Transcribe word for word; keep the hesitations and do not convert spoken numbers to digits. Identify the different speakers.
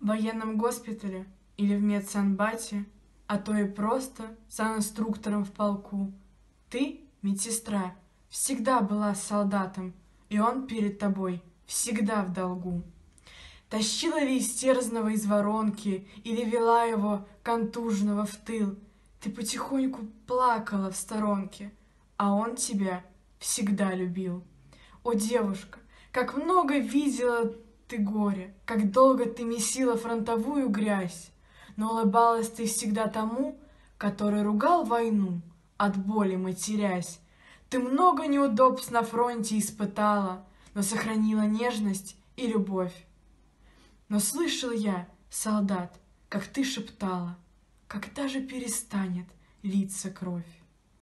Speaker 1: В военном госпитале или в медсанбате, а то и просто санинструктором в полку. Ты, медсестра, всегда была с солдатом, и он перед тобой всегда в долгу. Тащила ли истерзанного из воронки или вела его контужного в тыл, ты потихоньку плакала в сторонке, а он тебя всегда любил. О, девушка, как много видела ты горя, как долго ты месила фронтовую грязь, но улыбалась ты всегда тому, который ругал войну, от боли матерясь. Ты много неудобств на фронте испытала, но сохранила нежность и любовь. Но слышал я, солдат, как ты шептала, когда же перестанет литься кровь.